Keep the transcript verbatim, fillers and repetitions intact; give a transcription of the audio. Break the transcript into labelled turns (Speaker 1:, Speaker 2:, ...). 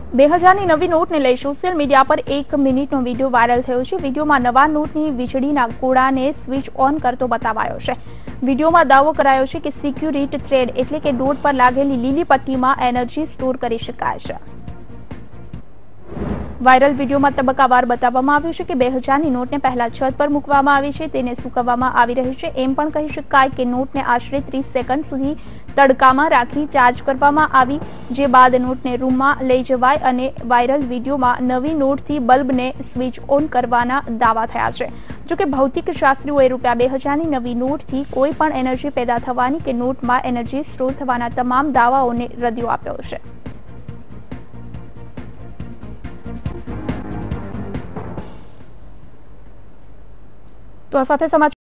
Speaker 1: બે હજારની નવી નોટને લઈ સોશિયલ મીડિયા પર એક મિનિટનો વિડીયો વાયરલ થયો છે। વિડીયોમાં નવા નોટની વીજળીના ગોળાને સ્વિચ ઓન કરતો બતાવાયો છે। વિડીયોમાં દાવો કરાયો છે કે સિક્યુરિટ થ્રેડ એટલે કે નોટ પર લાગેલી લીલી પટ્ટીમાં એનર્જી સ્ટોર કરી શકાય છે। વાયરલ વિડીયોમાં તબક્કાવાર બતાવવામાં આવ્યું છે કે બે હજારની નોટને પહેલા છત પર મૂકવામાં આવી છે, તેને સૂકવવામાં આવી રહી છે। એમ પણ કહી શકાય કે નોટને આશરે ત્રીસ સેકન્ડ સુધી તડકામાં રાખી ચાર્જ કરવામાં આવી, જે બાદ નોટને રૂમમાં લઈ જવાય અને વાયરલ વિડીયોમાં નવી નોટથી બલ્બને સ્વિચ ઓન કરવાના દાવા થયા છે। જોકે ભૌતિક શાસ્ત્રીઓએ રૂપિયા બે હજારની નવી નોટથી કોઈ પણ એનર્જી પેદા થવાની કે નોટમાં એનર્જી સ્ટોર થવાના તમામ દાવાઓને રદિયો આપ્યો છે। તો આ સાથે સમાચાર